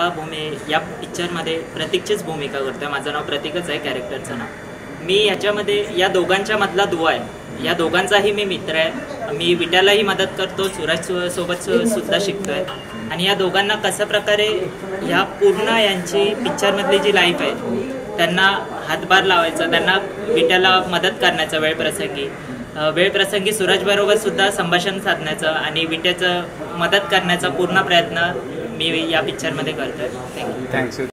या पिक्चरमध्ये प्रतीकचीच भूमिका करतोय। माझं नाव प्रतीकच आहे, कॅरेक्टरचं नाव। मी याच्यामध्ये या दोघांच्या मधला दुवा आहे। या दोघांचाही मी मित्र आहे। मी विट्यालाही मदत करतो, सूरज सोबत सुद्धा शिकतोय। आणि या दोघांना कशा प्रकारे ह्या पूर्ण यांची पिक्चरमधली जी लाईफ आहे त्यांना हातभार लावायचा, त्यांना विट्याला मदत करण्याचा वेळप्रसंगी सूरज बरोबर सुद्धा संभाषण साधण्याचं आणि विट्याचं मदत करण्याचा पूर्ण प्रयत्न मी या पिक्चरमध्ये करतोय। थँक्यू।